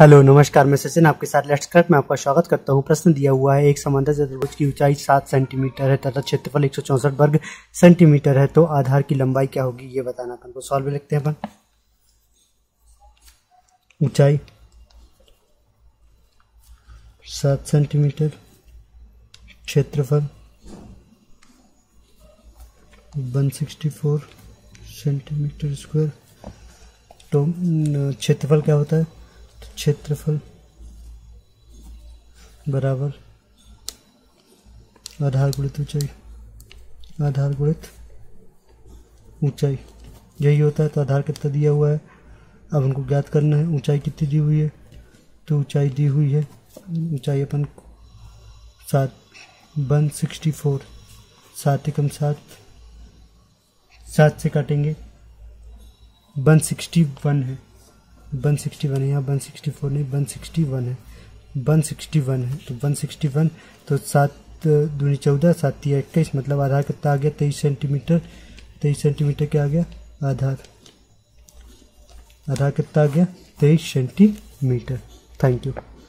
Hello नमस्कार, मैं सचिन आपके साथ लेट्स क्रैक में आपका स्वागत करता हूं। प्रश्न दिया हुआ है, एक समंदर चतुर्भुज की ऊंचाई 7 सेंटीमीटर है तथा क्षेत्रफल 164 वर्ग सेंटीमीटर है, तो आधार की लंबाई क्या होगी ये बताना। अपन को सॉल्व लिखते हैं। अपन ऊंचाई 7 सेंटीमीटर, क्षेत्रफल 164 सेंटीमीटर स्क्वायर। तो क्षेत्रफल क्या होता है? क्षेत्रफल बराबर आधार गुणित ऊंचाई, आधार गुणित ऊंचाई, यही होता है। तो आधार कितना दिया हुआ है, अब हमको ज्ञात करना है। ऊंचाई कितनी दी हुई है? तो ऊंचाई दी हुई है, ऊंचाई अपन 7 164, 7 एकम 7, 7 से काटेंगे 161 है, 161 है, यहाँ 164 नहीं 161 है, 161 है। तो 161, तो 7 दूनी 14, 7 तिया 21, मतलब आधार कितना आ गया? 23 सेंटीमीटर। 23 सेंटीमीटर क्या आ गया? आधार। आधार कितना आ गया? 23 सेंटीमीटर। Thank you.